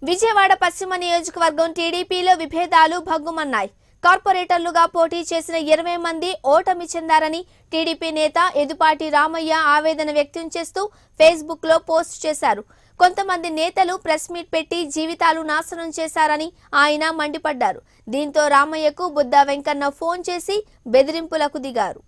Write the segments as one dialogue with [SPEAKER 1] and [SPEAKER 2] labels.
[SPEAKER 1] విజయవాడ పశ్చిమ నియోజకవర్గం టీడీపీలో విభేదాలు భగ్గుమన్నాయి. కార్పొరేటర్లుగా పోటీ చేసిన 20 మంది ఓటమి చెందారని టీడీపీ నేత ఎదుపాటి రామయ్య ఆవేదన వ్యక్తం చేస్తూ ఫేస్బుక్ లో పోస్ట్ చేశారు. కొంతమంది నేతలు ప్రెస్ మీట్ పెట్టి జీవితాలు నాశనం చేశారని ఆయన మండిపడ్డారు. దీంతో రామయ్యకు బుద్ధ వెంకన్న ఫోన్ చేసి బెదిరింపులకు దిగారు.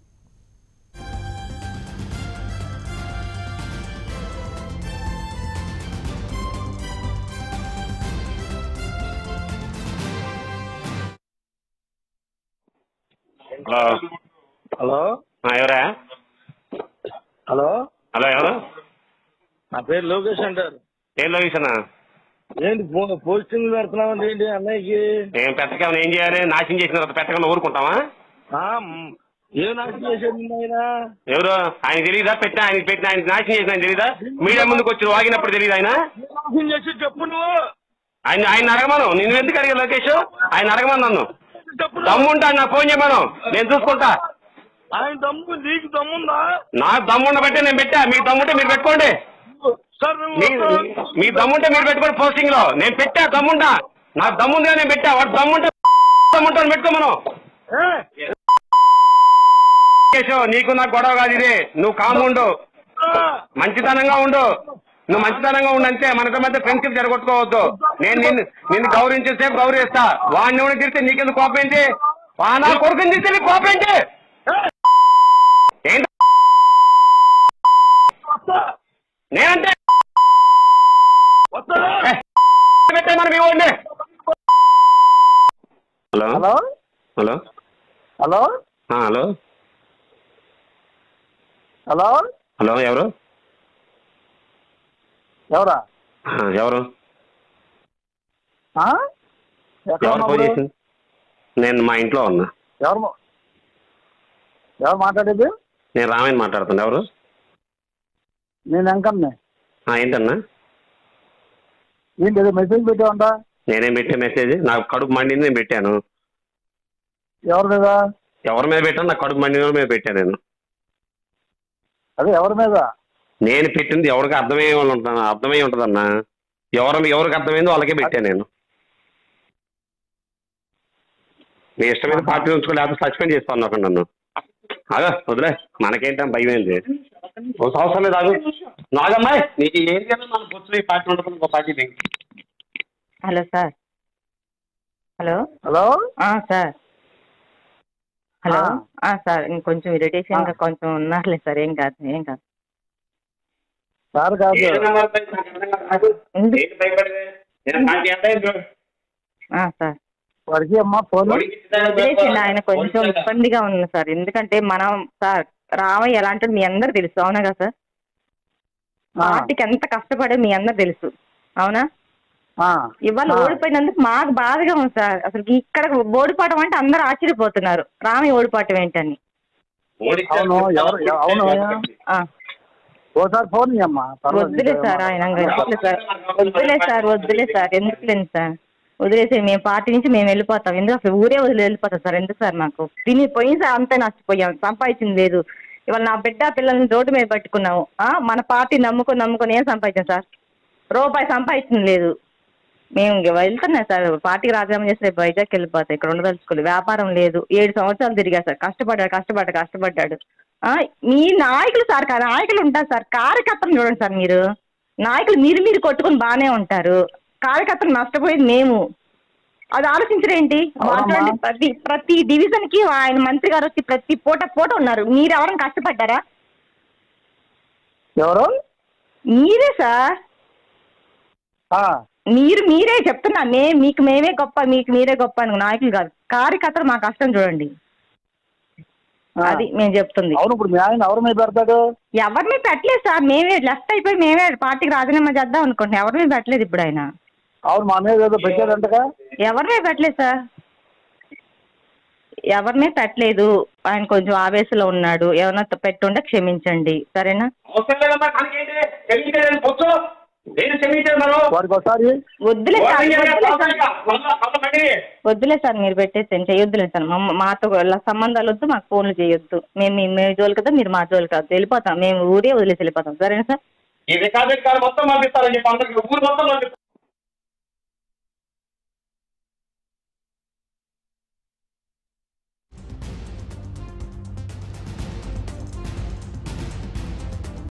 [SPEAKER 2] హలో
[SPEAKER 3] హలో
[SPEAKER 2] ఎవరా?
[SPEAKER 3] హలో
[SPEAKER 2] హలో ఎవరు?
[SPEAKER 3] నా పేరు లోకేష్ అంటారు.
[SPEAKER 2] ఏం లోకేష్ అన్న?
[SPEAKER 3] ఏంటి పోస్టింగ్ పెడుతున్నావు ఏంటి అన్నయ్యకి?
[SPEAKER 2] ఏం పెట్టకమని ఏం చేయాలి? నాశనం చేసిన తర్వాత పెట్టకుండా ఊరుకుంటావా?
[SPEAKER 3] ఏం నాశనం చేసేది ఆయన?
[SPEAKER 2] ఎవరు? ఆయన తెలియదా? ఆయనకి పెట్టిన ఆయనకి నాశనం చేసిన ఆయన తెలీదా? మీడియా ముందుకు వచ్చి వాగినప్పుడు తెలియదు ఆయన
[SPEAKER 3] నాశనం చేసి చెప్పు నువ్వు.
[SPEAKER 2] ఆయన అడగమను. నేను ఎందుకు అడిగా లోకేష్? ఆయన అడగమను. నన్ను
[SPEAKER 3] చెప్పు.
[SPEAKER 2] దమ్ముంటాను, నాకు ఫోన్ చేయమను, నేను చూసుకుంటా.
[SPEAKER 3] ఆయన దమ్ము నీకు దమ్ముందా?
[SPEAKER 2] నాకు దమ్ముండ బట్టే నేను పెట్టా. మీకు దమ్ముంటే మీరు పెట్టుకోండి. మీ దమ్ముంటే మీరు పెట్టుకోండి. పోస్టింగ్ లో నేను పెట్టా. దమ్ముంటా, నాకు దమ్ముందిగా నేను పెట్టా. వాడు దమ్ముంటాను పెట్టుకోమను. నీకు నాకు గొడవ కాదు ఇది. నువ్వు కాముండు, మంచితనంగా ఉండు. నువ్వు మంచితనంగా ఉండు అంతే. మనతో మధ్య ఫ్రెండ్షిప్ జరగొట్టుకోవద్దు. నేను నిన్ను గౌరవించేసేపు గౌరవిస్తా. వాడిని ఎవరు తిరిగితే నీకెందుకు కోపం ఏంటి? నా కొడుకుని తిరిగితే నీకు కోపం ఏంటి? ఏంటి నేనంటే పెట్టే మనం ఇవ్వండి. Hello
[SPEAKER 3] hello
[SPEAKER 2] hello
[SPEAKER 3] hello
[SPEAKER 2] hello
[SPEAKER 3] hello
[SPEAKER 2] hello ఎవరు?
[SPEAKER 3] ఎవరా?
[SPEAKER 2] ఎవరు ఎవరు ఫోన్ చేసింది? నేను మా ఇంట్లో ఉన్నా.
[SPEAKER 3] ఎవరు మాట్లాడేది?
[SPEAKER 2] నేను రామయ్య మాట్లాడుతున్నా. ఎవరు?
[SPEAKER 3] నేను వెంకన్నే.
[SPEAKER 2] ఏంటన్నా?
[SPEAKER 3] ఏంటి ఏదో మెసేజ్ పెట్టావంట?
[SPEAKER 2] నేనేం పెట్టే మెసేజ్? నాకు కడుపు మండింది, నేను పెట్టాను.
[SPEAKER 3] ఎవరి మీద?
[SPEAKER 2] ఎవరి మీద పెట్టాను? నాకు కడుపు మండిన మీద పెట్టాను నేను.
[SPEAKER 3] అదే ఎవరి మీద?
[SPEAKER 2] నేను పెట్టింది ఎవరికి అర్థమై ఉంటుందన్నా. ఎవరికి అర్థమైందో వాళ్ళకే పెట్టాను నేను. మీ ఇష్టమైన పార్టీ ఉంచుకో, లేకపోతే సస్పెండ్ చేస్తాను ఒక నన్ను. అదే వదిలే, మనకేంటో భయం ఏంటి? ఒక సంవత్సరం లేదు. ఆగు నాగమ్మాయి, నీకు ఏం కదా మన పొచ్చులో ఈ పార్టీ ఉంటుంది. ఇంకో పార్టీ దీనికి.
[SPEAKER 4] Hello sir. Hello
[SPEAKER 3] hello
[SPEAKER 4] sir. Hello sir, ఇంకొంచెం ఇరిటేషన్ గా కొంచెం ఉన్నారులే సార్. ఏం కాదు
[SPEAKER 3] సార్ కాదు
[SPEAKER 4] సార్.
[SPEAKER 3] వాడికి అమ్మా ఫోన్
[SPEAKER 4] ఆయన కొంచెం ఇబ్బందిగా ఉంది సార్. ఎందుకంటే మనం సార్ రామయ్య ఎలాంటి మీ అందరు తెలుసు, అవునా కదా సార్? పార్టీకి ఎంత కష్టపడే మీ అందరు తెలుసు, అవునా? ఇవాళ ఓడిపోయినందుకు మాకు బాధగా ఉంది సార్. అసలు ఇక్కడ ఓడిపోవడం అంటే అందరూ ఆశ్చర్యపోతున్నారు, రామయ్య ఓడిపోవటం ఏంటని.
[SPEAKER 3] ఓసారి ఫోన్ అమ్మా.
[SPEAKER 4] వద్దులే సార్, ఆయన వద్దులే సార్ ఎందుకులేండి సార్, వదిలేసే. మేము పార్టీ నుంచి మేము వెళ్ళిపోతాం. ఎందుకు అసలు ఊరే వెళ్ళిపోతాం సార్. ఎందుకు సార్ మాకు తిని పోయిన సార్ అంతే నష్టపోయాం. సంపాదించింది లేదు. ఇవాళ నా బిడ్డ పిల్లల్ని రోడ్డు మీద పట్టుకున్నాము. మన పార్టీ నమ్ముకొని ఏం సంపాదించాం సార్? రూపాయి సంపాదించింది లేదు. మేము వెళ్తున్నాం సార్. పార్టీకి రాజీనామా చేస్తే వైజాగ్ వెళ్ళిపోతాయి. ఇక్కడ ఉండదలుచుకోలేదు. వ్యాపారం లేదు. 7 సంవత్సరాలు తిరిగా సార్. కష్టపడ్డాడు. మీ నాయకులు సార్, నాయకులు ఉంటారు సార్. కార్యకర్తలు చూడండి సార్. మీరు నాయకులు మీరు కొట్టుకుని బాగానే ఉంటారు. కార్యకర్తలు నష్టపోయేది మేము. అది ఆలోచించరేంటి? ప్రతి డివిజన్ కి ఆయన మంత్రి గారు వచ్చి ప్రతి పూట ఉన్నారు. మీరు ఎవరైనా కష్టపడ్డారా?
[SPEAKER 3] ఎవరు?
[SPEAKER 4] మీరే సార్. మీరే చెప్తున్నా. మీకు మేమే గొప్ప, మీకు మీరే గొప్ప అని నాయకులు కాదు. కార్యకర్తలు మా కష్టం చూడండి. అది మేము చెప్తుంది.
[SPEAKER 3] అవును, ఇప్పుడు మీ ఆయన ఎవరి మీద పెడతాడు?
[SPEAKER 4] ఎవరిని పెట్టలేదు సార్. మేమే లెఫ్ట్ అయిపోయి మేమే పార్టీకి రాజీనామా చేద్దాం అనుకుంటున్నాం. ఎవరిని పెట్టలేదు ఇప్పుడు ఆయన.
[SPEAKER 3] అవును, మా మీద ఏదో పెట్టారంటగా.
[SPEAKER 4] ఎవరినే పెట్టలేదు సార్, ఎవరినే పెట్టలేదు. ఆయన కొంచెం ఆవేశంలో ఉన్నాడు. ఏమన్నా పెట్టుంటే క్షమించండి, సరేనా? వద్దులే సార్, మీరు పెట్టేసి చేయొద్దులే సార్. మాతో సంబంధాలు వద్దు, మాకు ఫోన్లు చేయొద్దు. మేము మీ జోలు కదా, మీరు మా జోలు కాదు. వెళ్ళిపోతాం మేము, ఊరే వదిలేసి వెళ్ళిపోతాం, సరేనా సార్?
[SPEAKER 2] ఈ రికార్డెడ్ కాల్ మొత్తం పంపిస్తారని చెప్పి అందరికి ఊరు మొత్తం